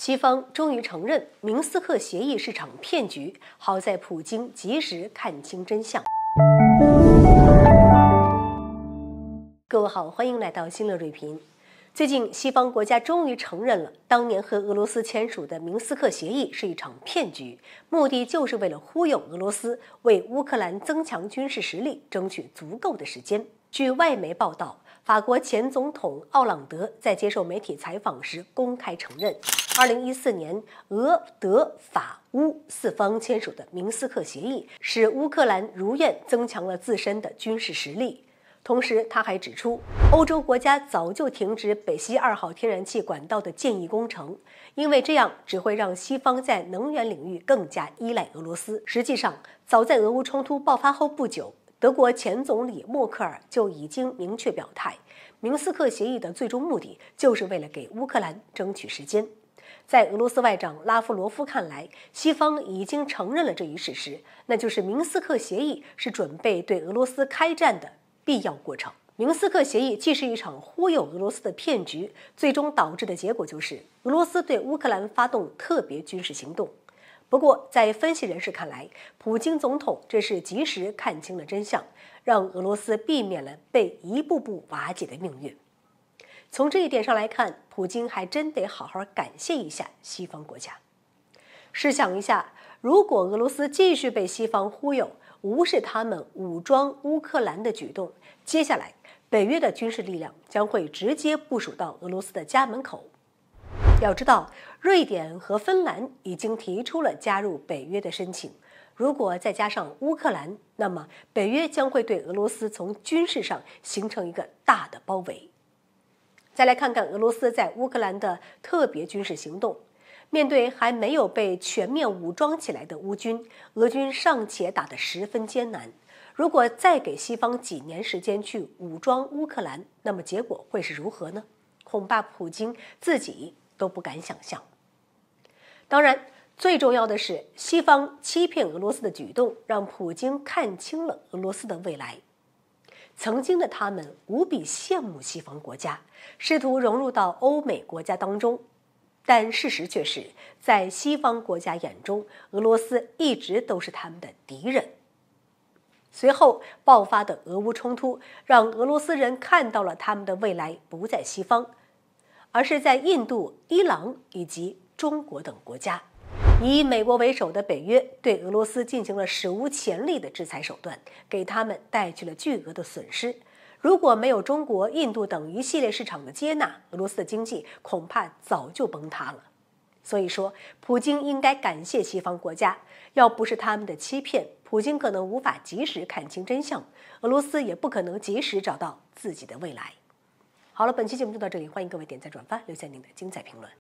西方终于承认明斯克协议是场骗局，好在普京及时看清真相。各位好，欢迎来到新乐锐评。最近，西方国家终于承认了当年和俄罗斯签署的明斯克协议是一场骗局，目的就是为了忽悠俄罗斯，为乌克兰增强军事实力争取足够的时间。据外媒报道，法国前总统奥朗德在接受媒体采访时公开承认，2014年俄、德、法、乌四方签署的明斯克协议使乌克兰如愿增强了自身的军事实力。同时，他还指出，欧洲国家早就停止北溪2号天然气管道的建议工程，因为这样只会让西方在能源领域更加依赖俄罗斯。实际上，早在俄乌冲突爆发后不久，德国前总理默克尔就已经明确表态，明斯克协议的最终目的就是为了给乌克兰争取时间。在俄罗斯外长拉夫罗夫看来，西方已经承认了这一事实，那就是明斯克协议是准备对俄罗斯开战的必要过程。明斯克协议既是一场忽悠俄罗斯的骗局，最终导致的结果就是俄罗斯对乌克兰发动特别军事行动。不过，在分析人士看来，普京总统这是及时看清了真相，让俄罗斯避免了被一步步瓦解的命运。从这一点上来看，普京还真得好好感谢一下西方国家。试想一下，如果俄罗斯继续被西方忽悠，无视他们武装乌克兰的举动，接下来北约的军事力量将会直接部署到俄罗斯的家门口。要知道，瑞典和芬兰已经提出了加入北约的申请，如果再加上乌克兰，那么北约将会对俄罗斯从军事上形成一个大的包围。再来看看俄罗斯在乌克兰的特别军事行动。面对还没有被全面武装起来的乌军，俄军尚且打得十分艰难。如果再给西方几年时间去武装乌克兰，那么结果会是如何呢？恐怕普京自己都不敢想象。当然，最重要的是，西方欺骗俄罗斯的举动，让普京看清了俄罗斯的未来。曾经的他们无比羡慕西方国家，试图融入到欧美国家当中。但事实却是，在西方国家眼中，俄罗斯一直都是他们的敌人。随后爆发的俄乌冲突，让俄罗斯人看到了他们的未来不在西方，而是在印度、伊朗以及中国等国家。以美国为首的北约对俄罗斯进行了史无前例的制裁手段，给他们带去了巨额的损失。如果没有中国、印度等一系列市场的接纳，俄罗斯的经济恐怕早就崩塌了。所以说，普京应该感谢西方国家，要不是他们的欺骗，普京可能无法及时看清真相，俄罗斯也不可能及时找到自己的未来。好了，本期节目就到这里，欢迎各位点赞转发，留下您的精彩评论。